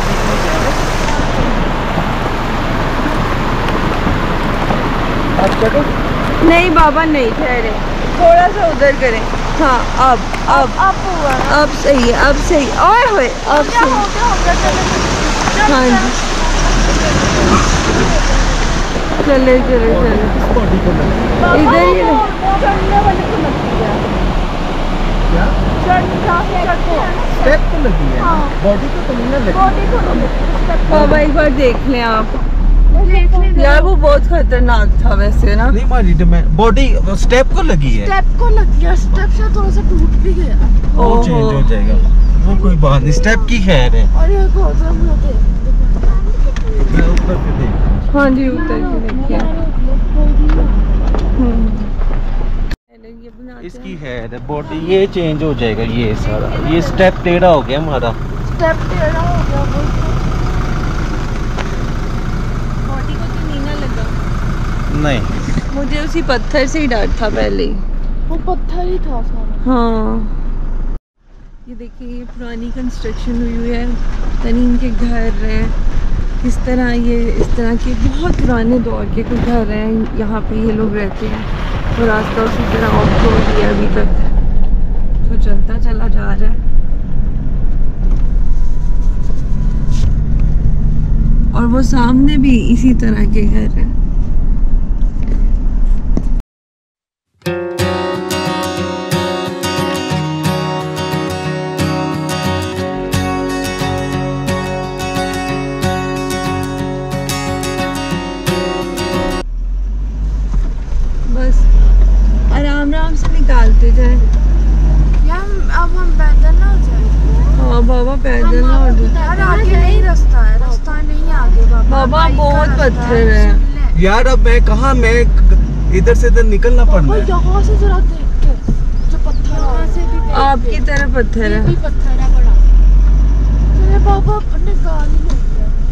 आप चलो। नहीं बाबा नहीं, ठहरे, थोड़ा सा उधर करें। हाँ अब अब अब हुआ ना। अब सही है, अब सही। ओए होए अब क्या सही। हो गया हो गया चलो। हाँ जी, चले चले चले बॉडी को लगी? इधर ही रहे। चढ़ने वाले को लगती है। क्या? चढ़ स्टेप को लगी है, हाँ। बॉडी को तो नहीं ना लगी। बॉडी को लगती बाबा एक बार देख लें आप। है। यार वो बहुत खतरनाक था वैसे ना। नहीं मारी मैं, बॉडी स्टेप को लगी है। स्टेप को लग गया, स्टेप से थोड़ा सा टूट भी गया। वो ओहो। चेंज हो जाएगा, वो कोई बात नहीं, स्टेप की खैर है। और ये गोदम होते मैं ऊपर से देख। हाँ जी, उतर के देखिए। हम्म। ये बनाते इसकी हैं। खैर है, बॉडी ये चेंज हो जाएगा, ये सारा ये स्टेप टेढ़ा हो गया हमारा। स्टेप टेढ़ा हो गया वो। बॉडी को तो नहीं ना लगा, नहीं मुझे उसी पत्थर से ही डर था पहले ही। वो पत्थर ही था सारा। हाँ, ये देखिए ये पुरानी कंस्ट्रक्शन हुई हुई है, तनीम के घर हैं इस तरह, ये इस तरह के बहुत पुराने दौर के कुछ घर हैं, यहाँ पे ये लोग रहते हैं। और रास्ता उसी तरह ऑफ रोड है अभी तक, तो चलता चला जा रहा है। और वो सामने भी इसी तरह के घर है। बस आराम आराम से निकालते जाए। यार अब हम पैदल ना हो जाए। हाँ बाबा पैदल ना हो जाए। यार आगे नहीं रास्ता है, रास्ता नहीं आगे बाबा। बाबा बहुत पत्थर है यार। अब मैं कहाँ, मैं इधर से इधर निकलना पड़ना है। यहाँ से जरा देख के जो पत्थर वहाँ से भी आपकी तरफ पत्थर है। भी पत्थर है बड़ा। अरे बाबा निकाल ही लो।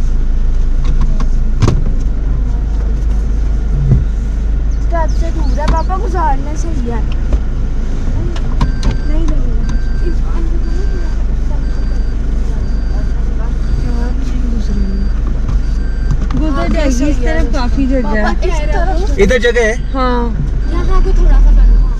स्टेप से दूर है बाबा, गुजारने से ही है। नहीं लगेगा गुजर जाएगी। इस तरफ काफी जगह है। इधर जगह है। हाँ यहाँ को थोड़ा सा करना।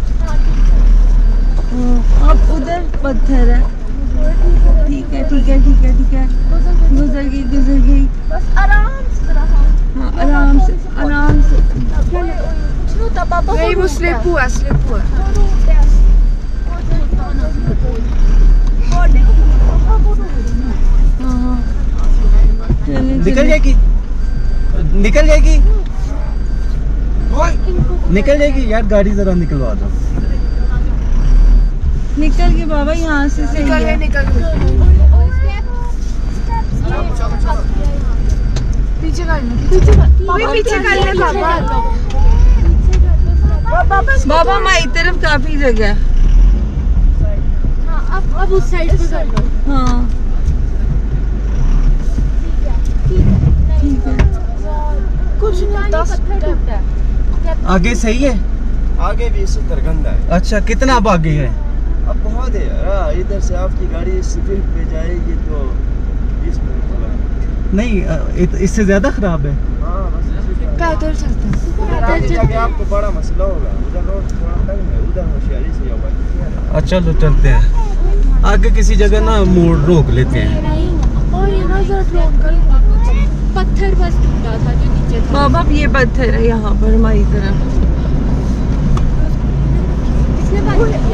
हाँ, अब उधर पत्थर है। ठीक है ठीक है ठीक है ठीक है। गुजर गई गुजर गई। बस आराम से जरा। हाँ आराम से आराम से। नहीं वो स्लिप हुआ स्लिप हुआ। हाँ हाँ निकल जाएगी, निकल जाएगी, निकल जाएगी यार। गाड़ी जरा निकलवा दो। निकल के बाबा यहाँ से सही निकल गए है। निकल गए। पीछे कर ले पीछे कर पीछे कर ले बाबा। बाबा हमारी तरफ काफी जगह है। हाँ अब अब उस साइड पे कर लो। हाँ ठीक है। कुछ नहीं दस स्टेप है। आगे सही है। आगे भी सत्तर गंदा है। अच्छा कितना अब आगे है? अब बहुत है यार। इधर से आपकी गाड़ी स्पीड पे जाएगी तो बीस मिनट लगेगा। नहीं अ, इत, इससे ज्यादा खराब है। हाँ बस इसी तरह। पैदल चलते हैं। आगे जाके आपको बड़ा मसला होगा। उधर रोड थोड़ा तंग है, उधर होशियारी से होगा। अच्छा चलो चलते हैं। आगे किसी जगह ना मोड़ रोक लेते हैं। और यहाँ जरा ड्रॉप कर। पत्थर बस टूटा था जो नीचे था। बाबा अब ये पत्थर है यहाँ पर हमारी तरफ। किसने बंद किया?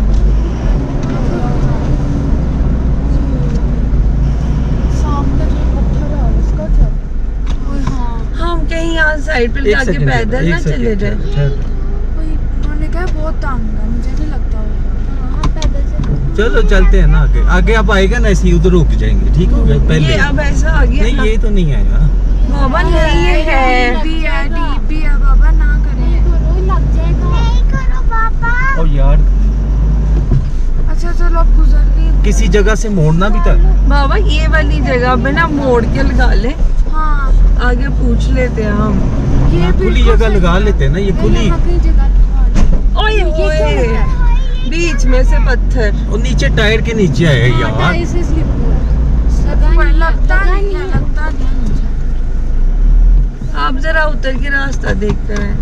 सामने जो पत्थर है उसका क्या? ओए हाँ। हम कहीं यहाँ साइड पे एक जाके सेकंड, पैदल एक ना सेकंड, चले जाए। ठहर, ठहर। कोई उन्होंने कहा बहुत तंग है, मुझे नहीं लगता होगा। हाँ पैदल से। चलो चलते हैं ना आगे। आगे आप आएगा ना ऐसे ही उधर रुक जाएंगे। ठीक हो गया पहले। ये अब ऐसा आ गया नहीं ना। ये तो नहीं आएगा। बाबा नहीं ये है। डीप भी है डीप भी है बाबा, ना करें। करो लग जाएगा। नहीं करो पापा। ओ यार अच्छा चलो अब गुजर गई। किसी जगह से मोड़ना भी था। बाबा ये वाली जगह पे ना मोड़ के लगा ले। हाँ आगे पूछ लेते हैं हम। ये खुली जगह लगा लेते हैं ना। ये खुली यहाँ कहीं जगह। ओए ओए बीच में से पत्थर। और नीचे टायर के नीचे आया यार। ऐसे स्लिप हुआ। लगता नहीं है, लगता नहीं है मुझे। आप जरा उतर के रास्ता देख कर आए।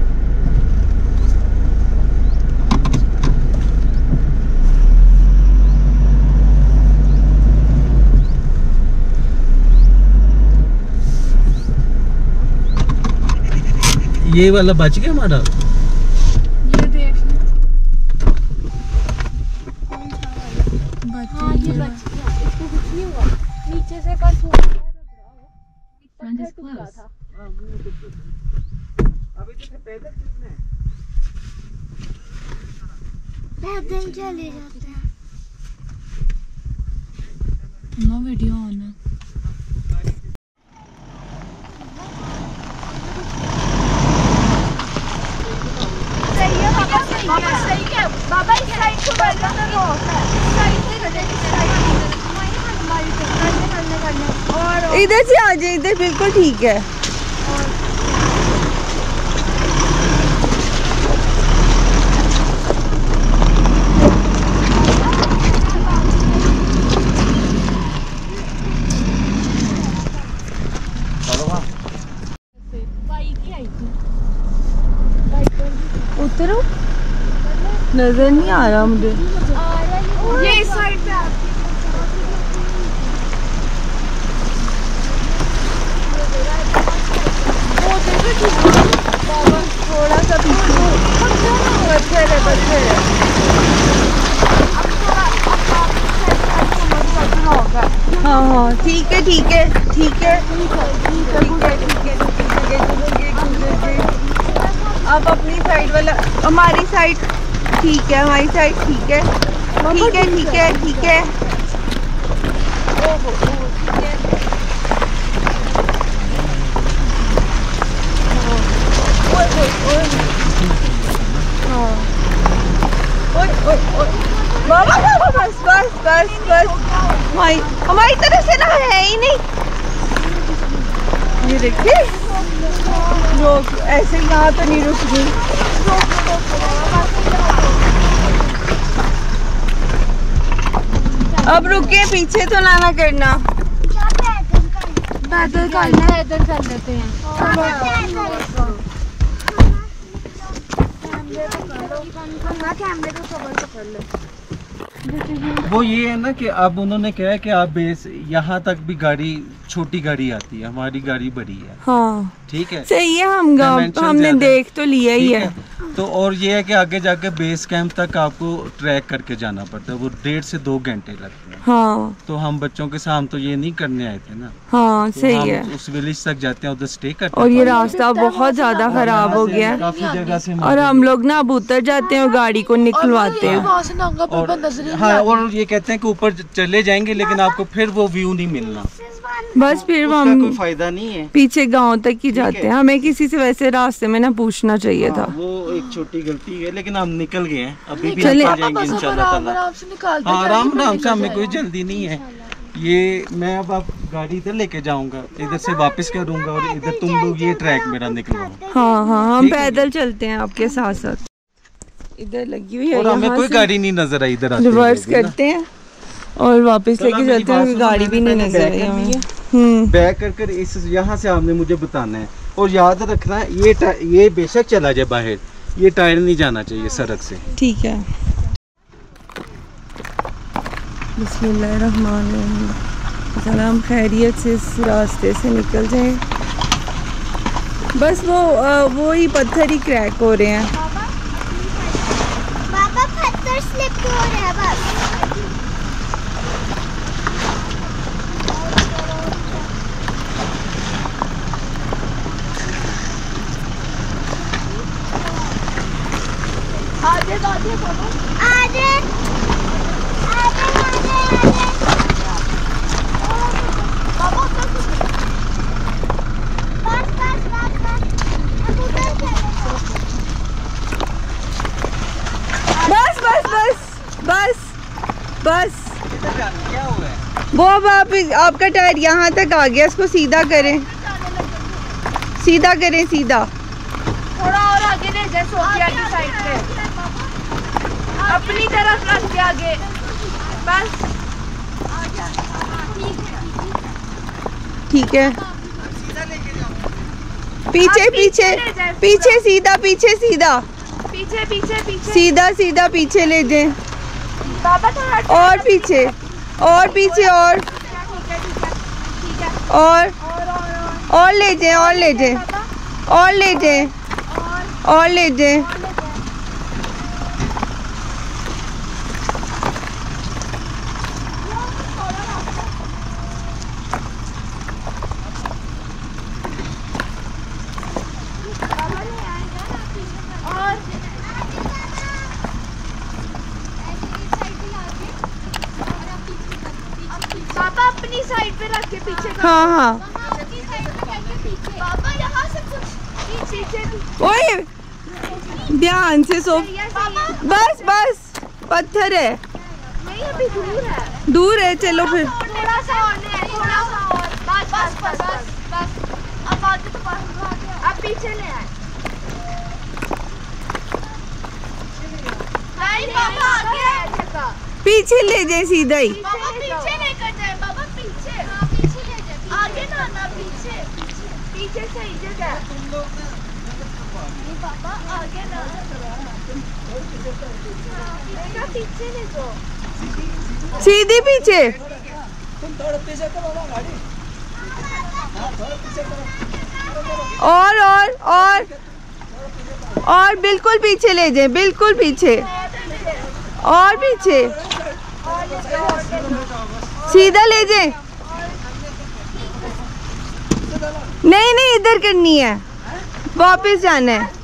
ये वाला बच गया हमारा। ये देख हाँ ये बच गया। इसको कुछ नहीं हुआ। नीचे से कर थोड़ा सा रगड़ा हो। पत्थर टूटा था। पैदल चले जाते हैं। नो वीडियो ऑन है। सही है बाबा, सही है। सही है बाबा। इस साइड को कर लो तो वो होता है। इस साइड से कर दे। इस साइड हमारी करने करने करने और इधर से आ जाए। इधर बिल्कुल ठीक है। उतरो। नजर नहीं आ रहा मुझे। ये इस साइड पे आती हाँ हाँ ठीक है ठीक है ठीक है ठीक है ठीक है ठीक है गुजर गए गुजर गए। आप अपनी साइड वाला, हमारी साइड ठीक है, हमारी साइड ठीक है ठीक है ठीक है ठीक है। बाबा बाबा बस बस बस बस हमारी हमारी तरफ से ना है ही नहीं। ये देखिए लोग ऐसे यहाँ तो नहीं रुक गई। अब रुके, पीछे तो ना ना करना। पैदल करना है, इधर कर लेते हैं। कैमरे को कवर पकड़ ले। वो ये है ना कि अब उन्होंने कहा है कि आप बेस यहाँ तक भी गाड़ी, छोटी गाड़ी आती है, हमारी गाड़ी बड़ी है। हाँ ठीक है, सही है, हम Dimension हमने ज्यादा देख तो लिया ही ठीक है। है। तो और ये है कि आगे जाके बेस कैंप तक आपको ट्रैक करके जाना पड़ता है, वो डेढ़ से दो घंटे लगते हैं। हाँ तो हम बच्चों के साथ तो ये नहीं करने आए थे ना। हाँ तो सही हम है। उस विलेज तक जाते हैं, उधर स्टे करते और हैं। ये रास्ता बहुत ज्यादा खराब हो गया है काफी जगह से और हम लोग ना अब उतर जाते हैं और गाड़ी को निकलवाते हैं। वहाँ से नांगा और पर नजर ही हाँ, और ये कहते हैं कि ऊपर चले जाएंगे लेकिन आपको फिर वो व्यू नहीं मिलना, बस फिर उसका हम कोई फायदा नहीं है। पीछे गांव तक ही जाते है। हैं। हमें किसी से वैसे रास्ते में ना पूछना चाहिए था। हाँ, वो एक छोटी गलती है, लेकिन हम निकल गए हैं, अभी भी चले- निकल जाएंगे इंशाल्लाह ताला। आराम से निकालते हाँ, जाएंगे, आराम फिर आराम से, निकल हमें कोई जाएंगे। जल्दी नहीं है। ये मैं अब आप गाड़ी इधर लेके जाऊंगा, इधर से वापस करूंगा और इधर तुम लोग ये ट्रैक मेरा निकलवाओ। हाँ हाँ हम ठीक है। पैदल चलते हैं आपके साथ साथ। इधर लगी हुई है, और हमें यहाँ कोई से गाड़ी नहीं नजर आई इधर आते रिवर्स हुए भी ना। करते हैं और वापस चलो, लेके मेरी चलते हैं बात क्योंकि सुनो, गाड़ी भी मैंने नहीं पहले नजर बैक आई कर हमें। दी है। हम्म बैक कर कर इस यहाँ से आपने मुझे बताना है और याद रखना है, ये टा- ये बेशक चला जाए बाहर, ये टायर नहीं जाना चाहिए सड़क से। ठीक है। बिस्मिल्लाहिर्रहमानिर्रहीम। चलो हम खैरियत से इस रास्ते से निकल जाएं। बस वो अ, वो ही पत्थर ही क्रैक हो रहे हैं। बाबा पत्थर स्लिप हो रहे हैं बस। आगे आगे बाबा, आगे आगे आगे आगे बाबा उधर से- बस बस बस बस अब उधर चले। बस बस बस बस बस क्या हुआ है? वो अब आप आपका टायर यहाँ तक आ गया, इसको सीधा करें, सीधा करें सीधा। थोड़ा और आगे ले जाए, सोफिया की साइड पे अपनी तरफ रख के आगे बस। ठीक है, पीछे पीछे पीछे सीधा, पीछे सीधा, पीछे पीछे पीछे सीधा सीधा पीछे ले जाए बाबा थोड़ा और पीछे और पीछे और और और ले जाए और ले जाए और ले जाए और ले जाए। पापा अपनी साइड पे रख के पीछे कर। हाँ हाँ अपनी साइड पे करके पीछे। पापा यहाँ से कुछ पीछे पीछे ओए ध्यान से सो। पापा बस बस पत्थर है, नहीं अभी दूर है, दूर है, चलो फिर। थोड़ा सा और ले, थोड़ा सा और बस बस बस बस बस अब आगे तो बस अब पीछे ले आए। नहीं पापा आगे जगह पीछे ले जाए सीधा ही। पापा पीछे लेकर जाए, पापा पीछे। हाँ पीछे ले जाए, आगे ना ना पीछे पीछे सही जगह। नहीं पापा आगे ना बेटा पीछे ले जाओ। सीधी पीछे और और और और बिल्कुल पीछे ले जाए, बिल्कुल पीछे और पीछे सीधा ले जाए नहीं नहीं इधर करनी है, वापस जाना है।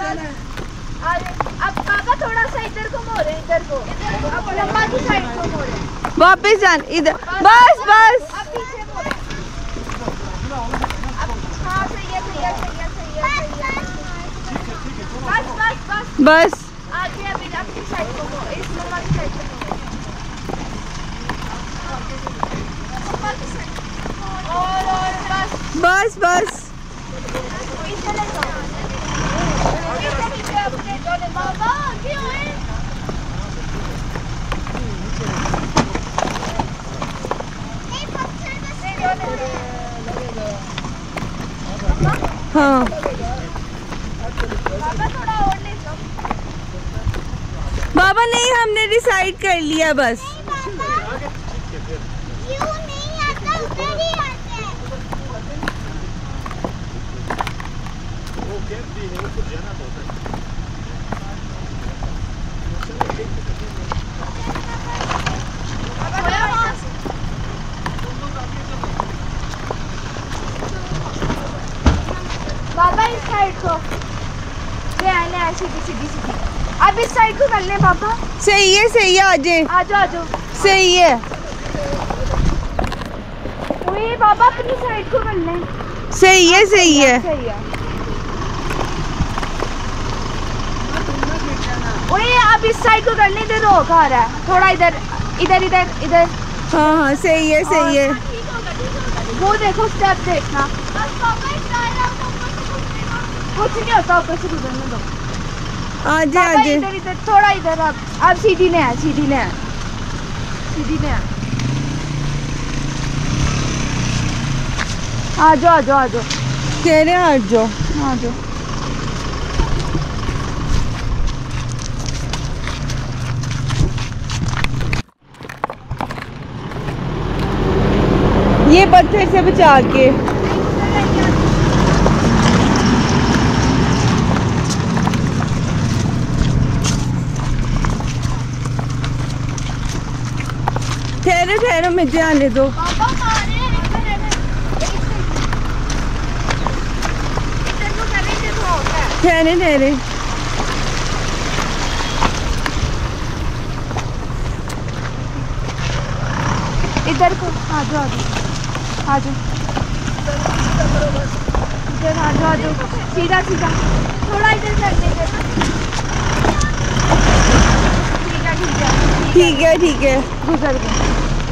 अब पापा थोड़ा सा इधर को मोड़े, इधर को, अब लम्बा की साइड को मोड़े, वापस जान इधर, बस बस। अब पीछे मोड़े, अब हाँ सही है सही है सही है सही है सही है, बस बस बस बस आगे अभी अपनी साइड को मोड़े, इस लम्बा की साइड को मोड़े, और और बस बस बस। पीछे ले जाओ, पीछे पीछे अपने जोड़े बाबा आगे आए। हाँ बाबा थोड़ा और ले जाओ। बाबा नहीं, हमने डिसाइड कर लिया बस। क्यों नहीं आता, उधर ही आते हैं। बाबा इस साइड को ले आने, ऐसी सीधी सीधी। अब इस साइड को कर ले पापा। सही है सही है, आजे आ जाओ आ जाओ। सही है। ओए बाबा अपनी साइड को कर ले। सही है सही है। सही है। ओए अब इस साइड को कर ले, इधर रोक आ रहा है थोड़ा, इधर इधर इधर इधर। हाँ हाँ सही है सही है। वो देखो स्टेप देखना, कुछ नहीं होता, ऊपर से गुजरने दो। आजे पापा आजे इधर इधर थोड़ा इधर, अब अब सीधी ने है, सीधी ने है, सीधी ने है। आ जाओ आ जाओ आ जाओ, कह रहे हैं हट जाओ। आ जाओ। ये पत्थर से बचा के। ठहरो ठहरो, मुझे आने दो। पापा मारे इधर इधर इधर को करे, इधर को होता है। ठहरे ठहरे। इधर को आ जाओ आ जाओ इधर आ जाओ आ जाओ, सीधा सीधा थोड़ा इधर करने देना। ठीक है ठीक है ठीक है ठीक है। गुजर गए।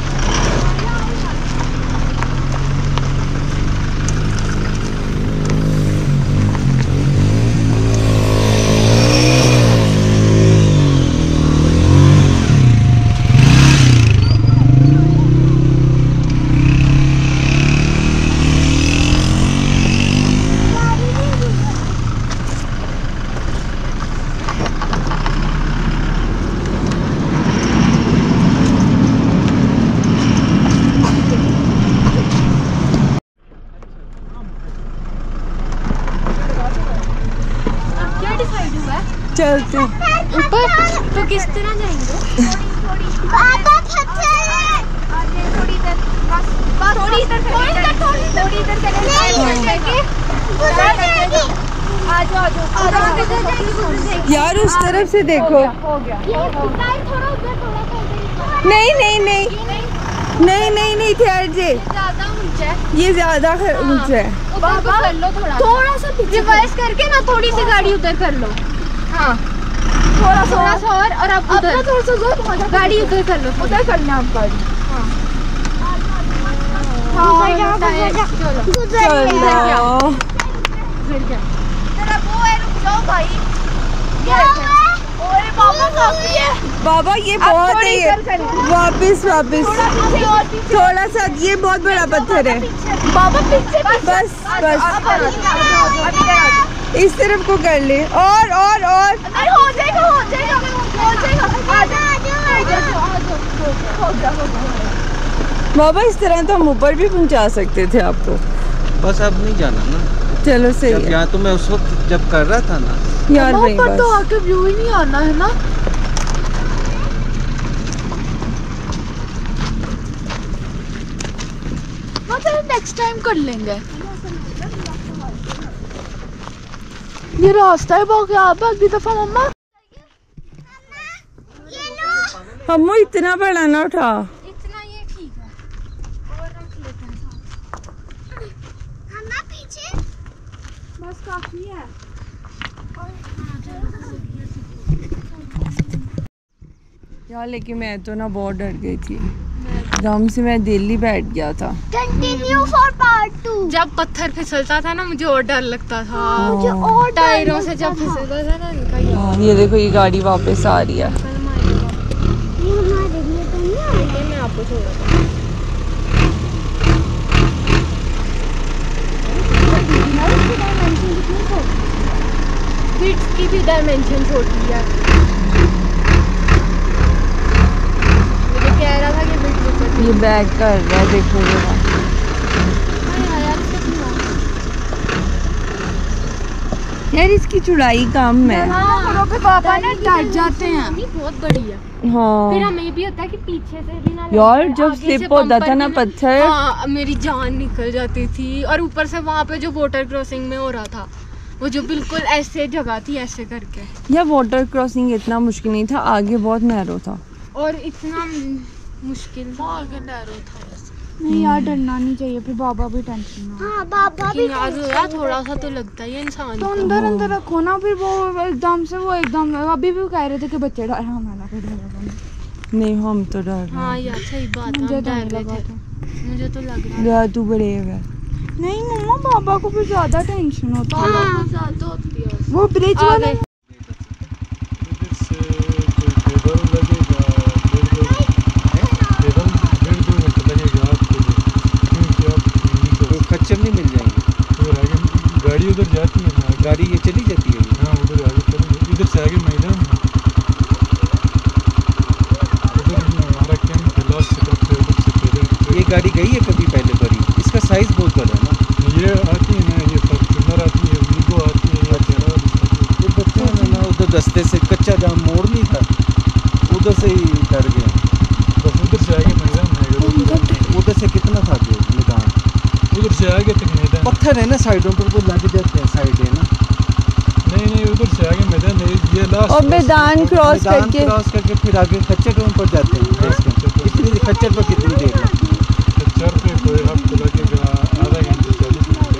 चलते ऊपर तो किस तरह जाएंगे? बाबा पत्थर है। आगे थोड़ी इधर, बस बस थोड़ी इधर थोड़ी इधर थोड़ी इधर चले जाएंगे। आ जाओ आ जाओ। यार उस तरफ से देखो। हो गया ये थोड़ा उधर थोड़ा कर दे। नहीं नहीं नहीं नहीं नहीं नहीं ठहर जे, ज्यादा ऊंचा है ये ज्यादा ऊंचा है। बाबा कर लो थोड़ा थोड़ा सा रिवर्स करके ना, थोड़ी सी गाड़ी उधर कर लो। हाँ थोड़ा थोड़ा सा और और अब उधर थोड़ा सा जोर, गाड़ी उधर कर लो, उधर करना आप गाड़ी। हाँ चलो चलो तेरा वो है, रुक जाओ भाई। ये ओए बाबा काफी है बाबा, ये अब बहुत थोड़ी है ये। इधर करें। वापिस वापिस थोड़ा पीछे और पीछे। थोड़ा सा, ये बहुत बड़ा पत्थर है। बाबा पीछे बस बस बस इस तरफ को कर ले, और और और नहीं हो जाएगा हो जाएगा हो जाएगा। आ जाओ आ जाओ आ जाओ हो जा हो जा। बाबा इस तरह तो हम ऊपर भी पहुंचा सकते थे आपको। बस अब नहीं जाना ना। चलो सही जब है यहाँ तो मैं उस वक्त जब कर रहा था ना, यार भाई, ऊपर तो बस आके व्यू ही नहीं आना है ना। मतलब नेक्स्ट टाइम कर लेंगे। ये रास्ता है बहुत खराब है। अगली दफा मम्मा हमो इतना बड़ा ना उठा। इतना ये ठीक है और रख लेते हैं मम्मा पीछे बस काफी है। यार लेकिन मैं तो ना बहुत डर गई थी, दम से मैं दिल्ली बैठ गया था। Continue for part two. जब पत्थर फिसलता था ना मुझे और डर लगता था। मुझे और टायरों से जब फिसलता था ना इनका ये हाँ, ये देखो ये गाड़ी वापस आ रही है। ये हमारे लिए तो नहीं है। मैं आपको छोड़ा था। बिट्स की भी डायमेंशन छोटी है। मुझे कह रहा था कि बिट्स ऊपर ये बैक कर रहा है, देखो जरा। यार इसकी चौड़ाई कम है। हाँ, पे पापा ना डर जाते हैं। बहुत बड़ी है। हाँ फिर हमें ये भी होता है कि पीछे से भी ना लग यार जाए, जब आगे से स्लिप होता बम्पर था ना भी पत्थर। हाँ मेरी जान निकल जाती थी। और ऊपर से वहाँ पे जो वाटर क्रॉसिंग में हो रहा था वो जो बिल्कुल ऐसे जगह थी ऐसे करके, या वाटर क्रॉसिंग इतना मुश्किल नहीं था, आगे बहुत नैरो था। और इतना मुश्किल आगे नैरो था। नहीं यार डरना नहीं चाहिए, फिर बाबा भी टेंशन ना। हाँ बाबा भी यार यार थोड़ा सा तो लगता ही है इंसान तो को। अंदर अंदर रखो ना, फिर वो एकदम से वो एकदम अभी भी कह रहे थे कि बच्चे डर हमारा कर डर नहीं हम तो डर रहे हाँ हैं। यार सही बात है, मुझे हम डर डर रहे लगा थे। था। मुझे तो लग रहा या तू बड़े है। नहीं मम्मा बाबा को फिर ज्यादा टेंशन होता है। है ज्यादा होती है। वो ब्रिज आ वाला गए। खच्चर नहीं मिल जाएंगे। गाड़ी उधर जाती है ना, गाड़ी ये चली जाती है। हाँ उधर आगे चलो, इधर से आगे मैदान है, उधर हमारा कैंप है, लास्ट से उधर से पैदल। ये गाड़ी गई है कभी पहले बड़ी? इसका साइज बहुत बड़ा है ना। ये आती है ना, ये फॉर्च्यूनर आती है, वीगो आती है, ये तेरा ये बच्चे हैं ना उधर दस्ते से कच्चा जहाँ मोड़ नहीं था उधर से ही डर गए। बस उधर से आगे मैदान है। उधर से कितना था जो मैदान? उधर से आगे तक मैदान। पत्थर है ना साइडों पर, वो लग जाते हैं साइड है ना। नहीं नहीं उधर से आगे मैदान है, ये लास्ट। और मैदान क्रॉस मैदान करके क्रॉस करके फिर आगे खच्चर पर जाते हैं। कितनी खच्चर पर कितनी देर लगती है? चार पे कोई आपको लगेगा आधा घंटा चालीस मिनट।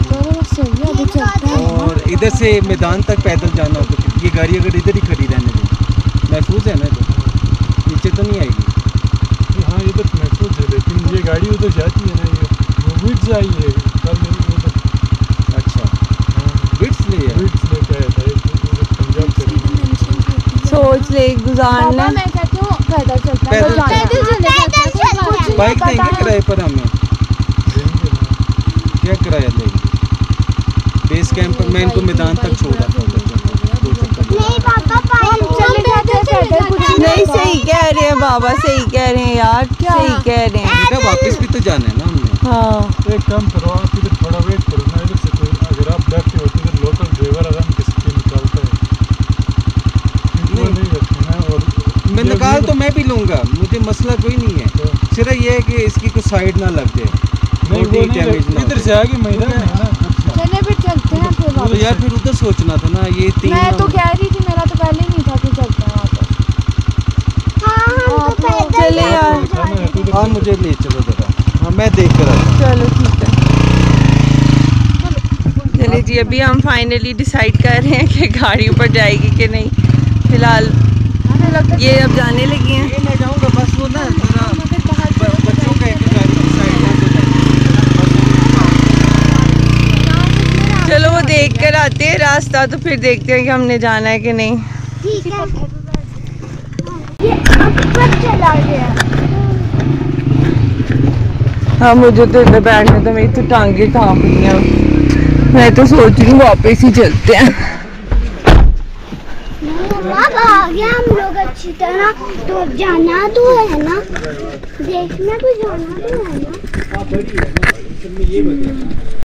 और इधर से मैदान तक पैदल जाना हो तो ये गाड़ी अगर इधर ही खड़ी रहने दें महफूज है ना, तो नीचे तो नहीं आएगी। हाँ इधर महफूज है, लेकिन ये गाड़ी उधर जाती है ना, ये वो विट्स आई है कल उधर। अच्छा हाँ विट्स ले है। विट्स लेके आया था एक उधर पंजाब से। सोच ले गुजार ले। मैं कहती हूँ पैदल चलता है। पैदल पैदल चलने बाइक देंगे किराए पर हमें? देंगे ना। क्या किराया लेंगे? बेस कैंप पर मैं इनको मैदान तक छोड़ा था उधर जाकर, दो चक्कर। नहीं पापा चले जाते हैं पैदल कुछ नहीं सही कह रहे हैं बाबा, सही कह रहे हैं यार, सही कह रहे हैं। बेटा वापस भी तो जाना है ना हमने। हाँ तो एक काम करो, आप इधर थोड़ा वेट करो ना, इधर से कोई अगर आप डरते हो तो इधर लोकल ड्राइवर आराम के से निकालता है। वो नहीं रखते ना। और मैं निकाल तो मैं भी लूँगा, मुझे मसला कोई नहीं है। सिर्फ ये है कि इसकी कोई साइड ना लग जाए, नहीं वो बॉडी नहीं डैमेज ना हो इधर से जाए। आगे मैदान है ना। चले फिर चलते हैं फिर तो वापस। यार फिर उधर सोचना था ना, ये तीन मैं तो कह रही थी मेरा तो पहले ही नहीं था कि चलते हैं वापस। हाँ चले यार, हाँ मुझे ले चलो जरा। हाँ मैं देख कर आता हूँ। चलो ठीक है। चलिए जी अभी हम फाइनली डिसाइड कर रहे हैं कि गाड़ी ऊपर जाएगी कि नहीं। फिलहाल ये अब जाने लगी हैं। ये मैं जाऊँगा बस वो ना जरा ब- बच्चों का एक गाड़ी की साइड है तो चलो वो देख कर आते हैं रास्ता, तो फिर देखते हैं कि हमने जाना है कि नहीं। ठीक है ये अब चला गया। हाँ मुझे तो इधर बैठने तो मेरी तो टांगे कांप रही हैं। मैं तो सोच रही हूँ वापस ही चलते हैं। अब आ गया हम लोग अच्छी तरह। तो अब जाना तो है ना, देखना तो जाना तो है ना।